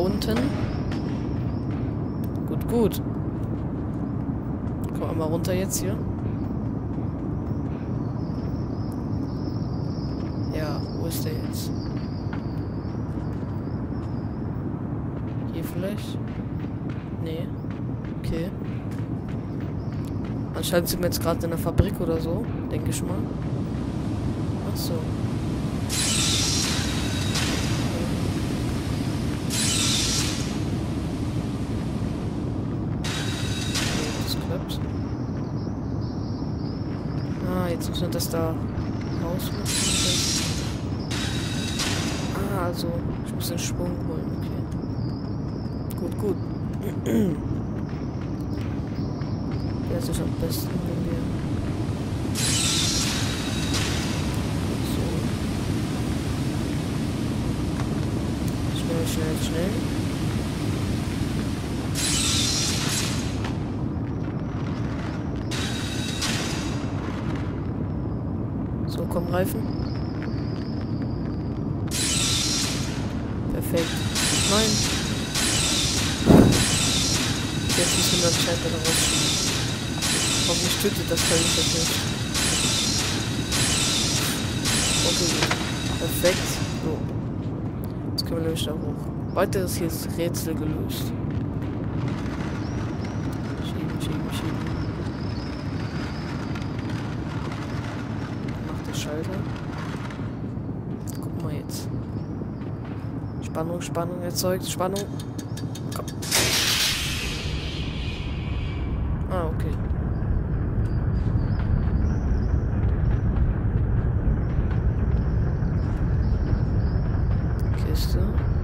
unten. Gut, gut. Komm einmal runter jetzt hier. Ja, wo ist der jetzt? Hier vielleicht? Nee. Okay. Anscheinend sind wir jetzt gerade in der Fabrik oder so, denke ich mal. Ach so. Das klappt. Ah, jetzt müssen wir das da rausmachen. Ah, also, ich muss den Sprung holen, okay. Gut, gut. Der ist am besten, wenn wir... So. Schnell, schnell, schnell. So, komm, Reifen. Perfekt. Nein. Jetzt müssen wir anscheinend wieder rausschieben. Hoffentlich tötet das Teil nicht. Okay, gut. Perfekt. So. Jetzt können wir nämlich da hoch. Weiteres hier ist Rätsel gelöst. Schieben, schieben, schieben. Macht der Schalter. Guck mal jetzt. Spannung, Spannung erzeugt. Spannung. Komm. Ah, okay. Kiste.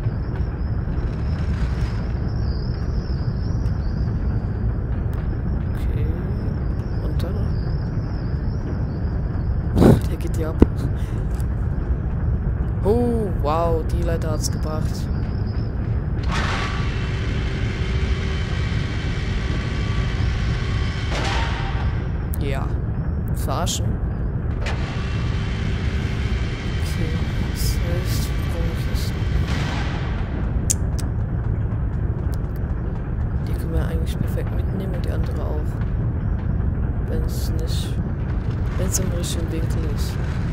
Okay. Runter. Der geht ja ab. Oh, wow, die Leiter hat's gebracht. Ja. Verarschen. Okay. Das heißt, die können wir eigentlich perfekt mitnehmen und die andere auch. Wenn es nicht. Wenn es im richtigen Winkel ist.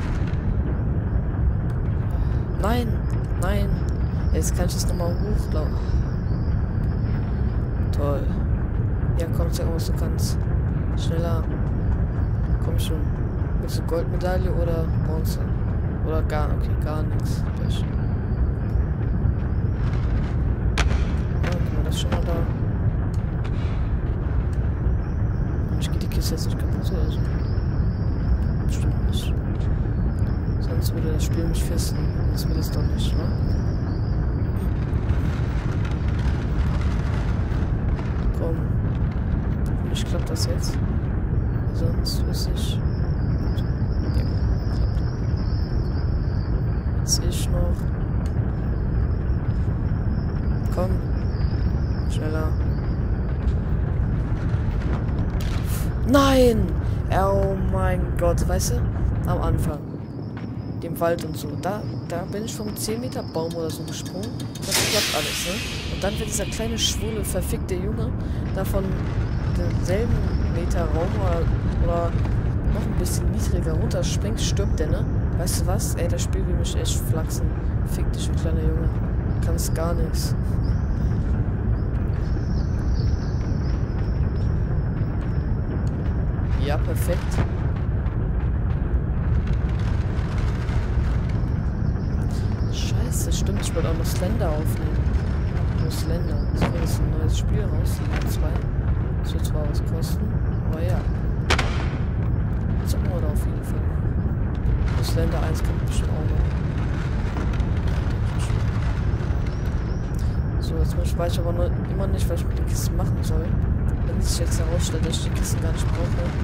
Nein! Nein! Jetzt kann ich das nochmal hochlaufen. Toll. Ja, komm, zeig mal, was du kannst. Schneller. Komm schon. Willst du Goldmedaille oder Bronze? Oder gar, okay, gar nichts. Ja, guck mal, das ist schon mal da. Ich gehe die Kiste jetzt nicht kaputt oder so. Bestimmt nicht. Sonst würde das Spiel mich fisten. Das will es doch nicht, ne? Komm. Hoffentlich klappt das jetzt. Sonst wüsste ich. Ja, klappt. Jetzt sehe ich noch. Komm. Schneller. Nein! Oh mein Gott, weißt du? Am Anfang. Dem Wald und so. Da bin ich vom 10 Meter Baum oder so gesprungen. Das klappt alles, ne? Und dann wird dieser kleine, schwule, verfickte Junge da von denselben Meter Raum oder noch ein bisschen niedriger runterspringt, stirbt der, ne? Weißt du was? Ey, das Spiel will mich echt flachsen. Fick dich, du kleiner Junge. Du kannst gar nichts. Ja, perfekt. Scheiße, stimmt. Ich wollte auch noch Slender aufnehmen. Nur Slender. Es kommt jetzt ein neues Spiel raus, Slender 2. Das wird zwar was kosten, aber ja. Zocken wir da auf jeden Fall. Das Slender 1 kommt bestimmt auch noch. So, jetzt weiß ich aber noch immer nicht, was ich mit den Kisten machen soll. Wenn es sich jetzt herausstellt, dass ich die Kisten gar nicht brauche, dann...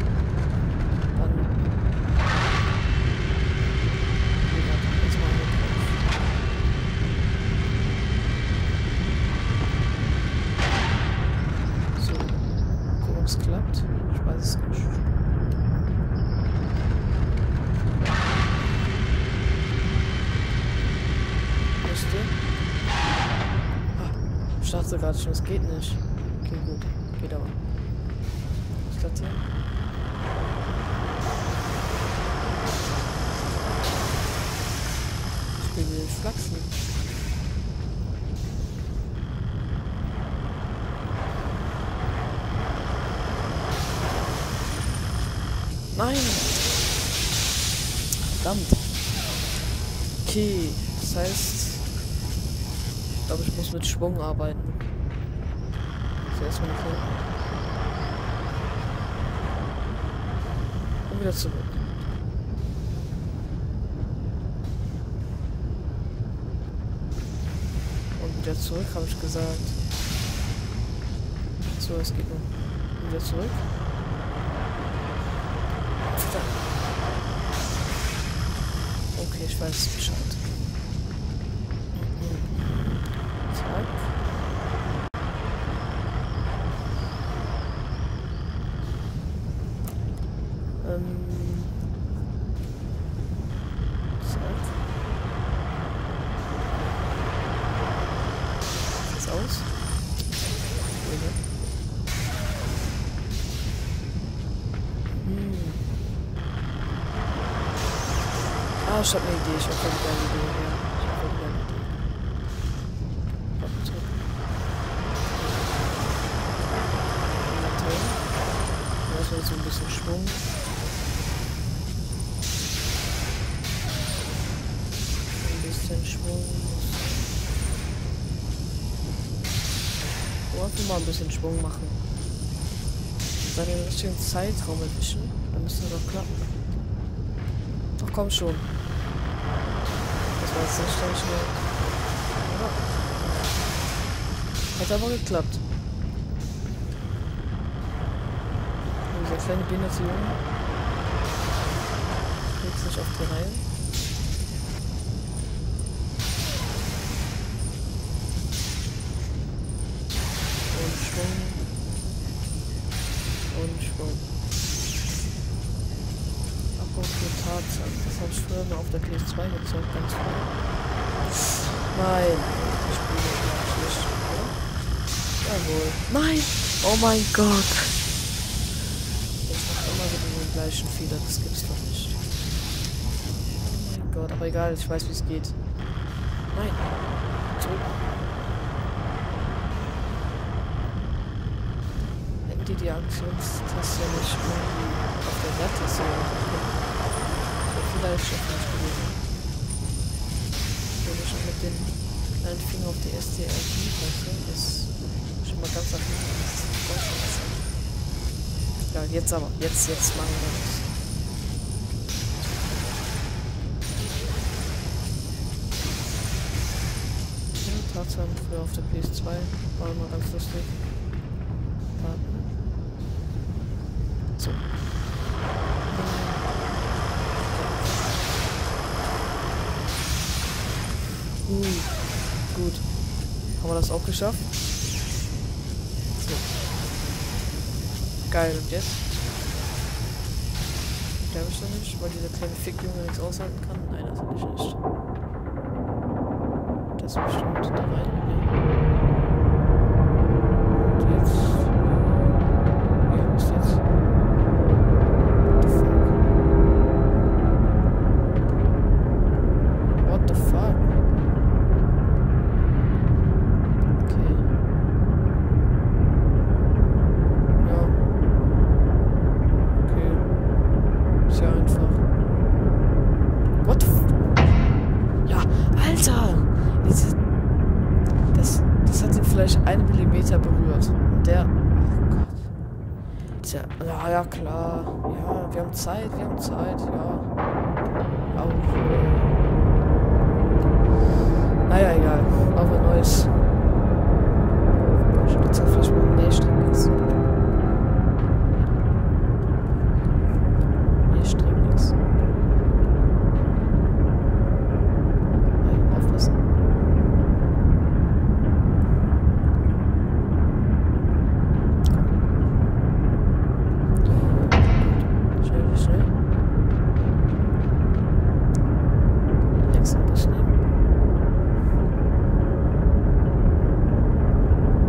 So, gucken, ob es klappt. Ich weiß es nicht. dachte gerade schon, es geht nicht. Okay, gut. Geht aber. Was ist das hier? Ich will flachsen. Nein! Verdammt. Okay, das heißt, ich glaube, ich muss mit Schwung arbeiten. Also erstmal hier. Und wieder zurück. Und wieder zurück, habe ich gesagt. So, es geht noch. Und wieder zurück. Okay, ich weiß Bescheid. Zack. Zack. Ist das aus? Okay. Ah, ich hab eine Idee. Ich hab voll die geile Idee. Ja, ich hab voll die geile Idee. Warte, zurück. Ja, toll. Da ist jetzt so ein bisschen Schwung. Ein bisschen Schwung. Oh, einfach mal ein bisschen Schwung machen. Dann den richtigen Zeitraum erwischen. Dann müsste es doch klappen. Doch, komm schon. Das war jetzt nicht ganz schnell. Ja. Hat aber geklappt. Und dieser kleine behinderte Junge kriegt sich auf die Reihe. Und Schwung. Und Schwung. Tarzan. Das habe ich früher mal auf der PS2 gezockt, ganz früh. Nein. Ich spiele schlecht, oder? Jawohl. Nein! Oh mein Gott! Ich mache immer wieder den gleichen Fehler, das gibt's doch nicht. Oh mein Gott, aber egal, ich weiß wie es geht. Nein! Zurück. Hätten die Aktionstaste nicht irgendwie auf der Werttaste machen können. Vielleicht schon nicht gewesen. Wenn ich schon mit dem kleinen Finger auf die STRG-Taste ist schon mal ganz nach hinten. Ja, jetzt aber. Jetzt machen wir das. Ja, Tarzan früher auf der PS2 war immer ganz lustig. Warten. So. Gut. Haben wir das auch geschafft? So. Geil, und jetzt? Sterbe ich da nicht, weil dieser kleine Fickjunge nichts aushalten kann? Nein, das will ich nicht. Das ist bestimmt da rein. Und jetzt. Ja, was ist jetzt? What the fuck? What the fuck? Das hat ihn vielleicht 1 Millimeter berührt. Und der. Oh Gott. Tja, ja klar. Ja, wir haben Zeit, ja. Aber. Naja, egal. Aber Neues. Ich will jetzt vielleicht mal Nähstreng jetzt. Nähstreng nix. Aufpassen. Schnell. Nächsten Bus nehmen.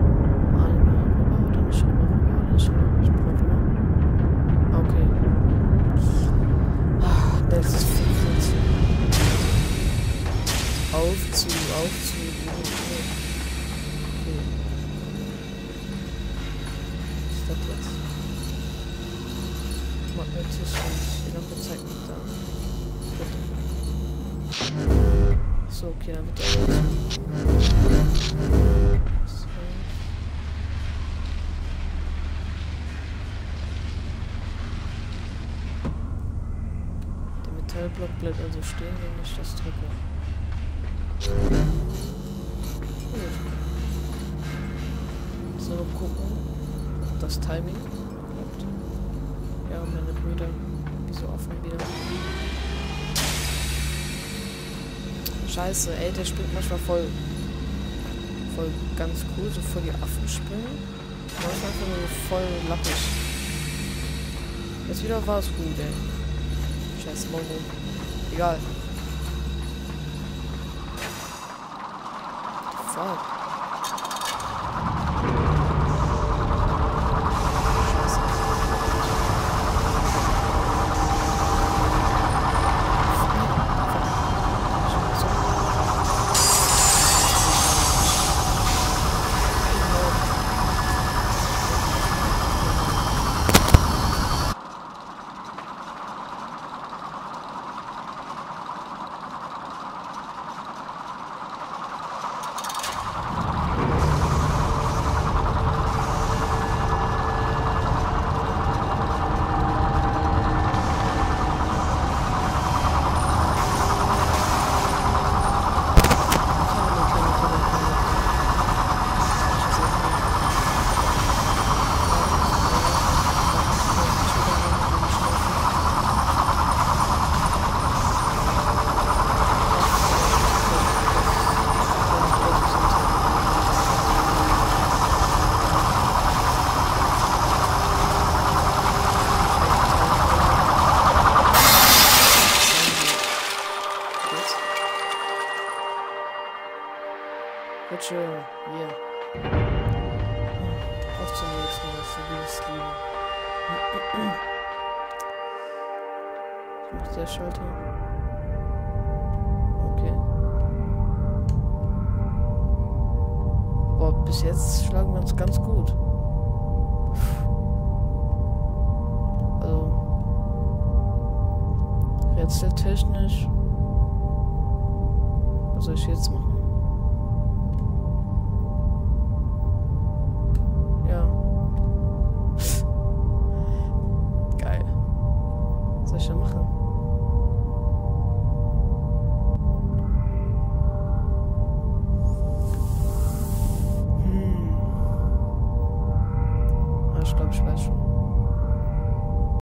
das jetzt? Magnetismus. Die Lampe zeigt mich da. So, okay, dann wird er jetzt. So. Der Metallblock bleibt also stehen, wenn ich das drücke. Gut. So, gucken, ob das Timing klappt. Ja, meine Brüder, die so offen wieder. Scheiße, ey, der spielt manchmal voll ganz cool, so voll die Affen springen. Manchmal einfach nur voll lappig. Jetzt wieder war es gut, ey. Scheiß Mongo. Egal. Fuck. Bitte, yeah. Auf zum nächsten Mal, stabiles Leben. Was macht der Schalter? Okay. Boah, bis jetzt schlagen wir uns ganz gut. Also, rätseltechnisch. Was soll ich jetzt machen?